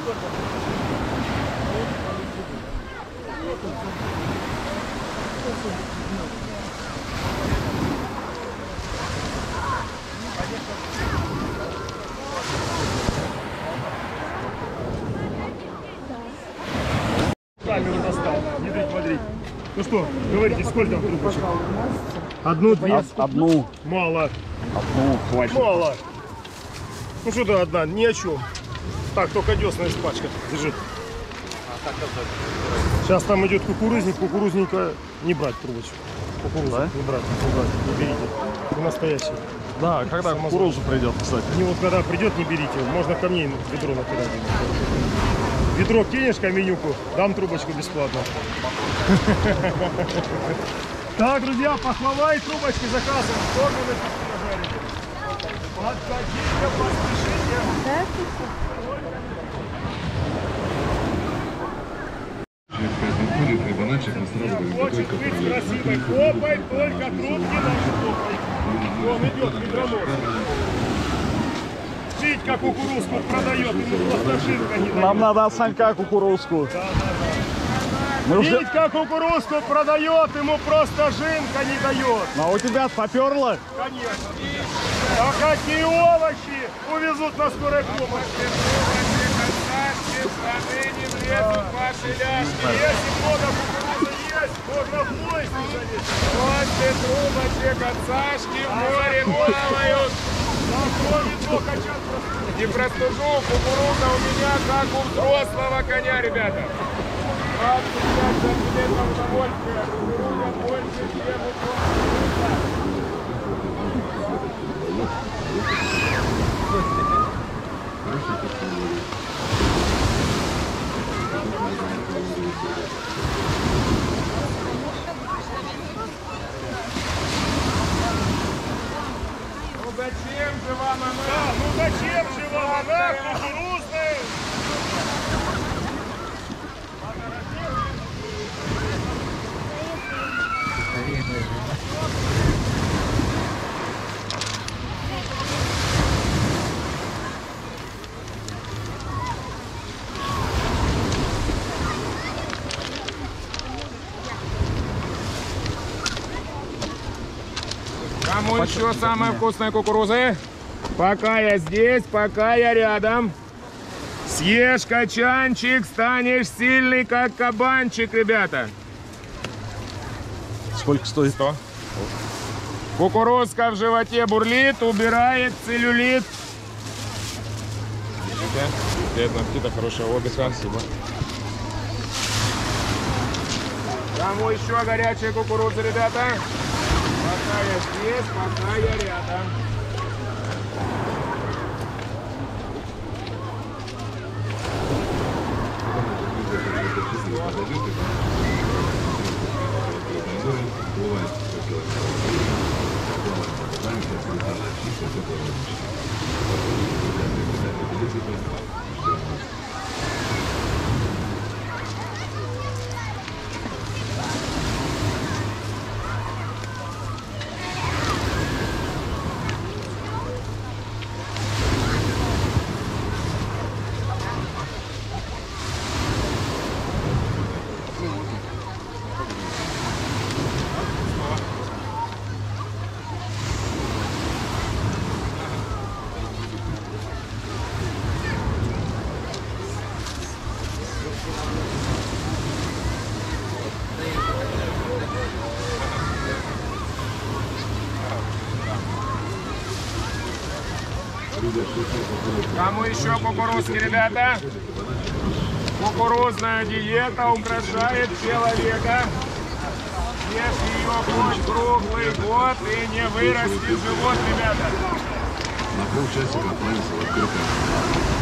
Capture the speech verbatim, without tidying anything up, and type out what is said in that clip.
Камеру достал. Смотри, смотри. Ну что, говорите, сколько там трубочек? Одну, две? Одну. Мало. Одну хватит. Мало. Ну что то одна, ни о чем. Так, только десна испачкать. Держи. Сейчас там идет кукурузник, кукурузника не брать трубочку. Кукурузник да? не брать, не брать, не берите. Не настоящий. Да, когда Самозон. Кукурузу придет, кстати. Не вот когда придет, не берите. Можно ко мне ведро накидать. Ведро кинешь каменюку, дам трубочку бесплатно. Так, друзья, пахлава и трубочки заказываем. Тоже нажарите. Подходите, поспешите. Хочет быть красивой попой, только трубки наши попой. Он идет ведронос. Жить как кукурузку продает, ему просто жирка не дает. Нам надо от Санька кукурузку. Да, да, да. Жить уже... как кукурузку продает, ему просто жинка не дает. А у тебя поперло? Конечно. А какие овощи увезут на скорой помощи? Если много кукурузы есть, можно в поезд залезть. После трубочек от Сашки в море плавают. Не простужу, кукуруза у меня как у взрослого коня, ребята. двадцать пять сантиметров удовольствия, кукуруза больше, чем у кукуруза. Ну зачем же вам она? Да, ну зачем же вам она кукурузная? Кому еще самая вкусная кукуруза? Пока я здесь, пока я рядом. Съешь качанчик, станешь сильный, как кабанчик, ребята. Сколько стоит? сто. Кукурузка в животе бурлит, убирает целлюлит. Видите? Приятного аппетита, хорошего отдыха. Спасибо. Кому еще горячая кукуруза, ребята? Пока я здесь, пока я рядом. Кому еще кукурузки, ребята? Кукурузная диета украшает человека. Ешь ее хоть круглый год и не вырастет живот, ребята. На полчасика отправился в открытое.